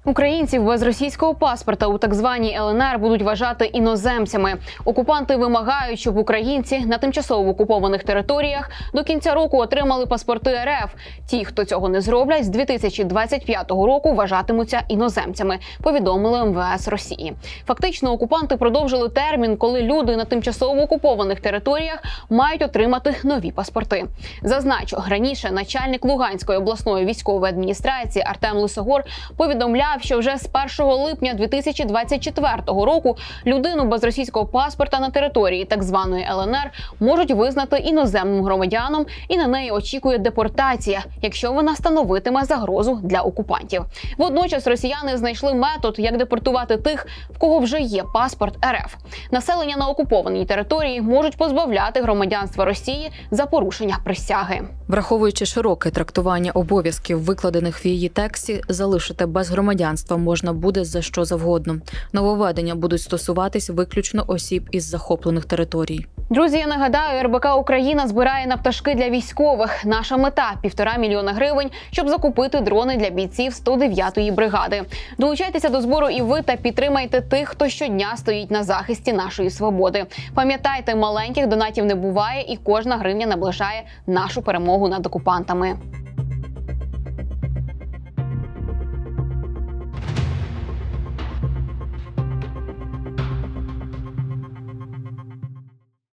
Українців без російського паспорта у так званій ЛНР будуть вважати іноземцями. Окупанти вимагають, щоб українці на тимчасово окупованих територіях до кінця року отримали паспорти РФ. Ті, хто цього не зроблять, з 2025 року вважатимуться іноземцями, повідомили МВС Росії. Фактично, окупанти продовжили термін, коли люди на тимчасово окупованих територіях мають отримати нові паспорти. Зазначу, раніше начальник Луганської обласної військової адміністрації Артем Лисогор повідомляв, що вже з 1 липня 2024 року людину без російського паспорта на території так званої ЛНР можуть визнати іноземним громадянином, і на неї очікує депортація, якщо вона становитиме загрозу для окупантів. Водночас росіяни знайшли метод, як депортувати тих, в кого вже є паспорт РФ. Населення на окупованій території можуть позбавляти громадянства Росії за порушення присяги. Враховуючи широке трактування обов'язків, викладених в її тексті, залишити без громадянства можна буде за що завгодно. Нововведення будуть стосуватись виключно осіб із захоплених територій. Друзі, я нагадаю, РБК Україна збирає на пташки для військових. Наша мета – 1,5 мільйона гривень, щоб закупити дрони для бійців 109-ї бригади. Долучайтеся до збору і ви та підтримайте тих, хто щодня стоїть на захисті нашої свободи. Пам'ятайте, маленьких донатів не буває, і кожна гривня наближає нашу перемогу над окупантами.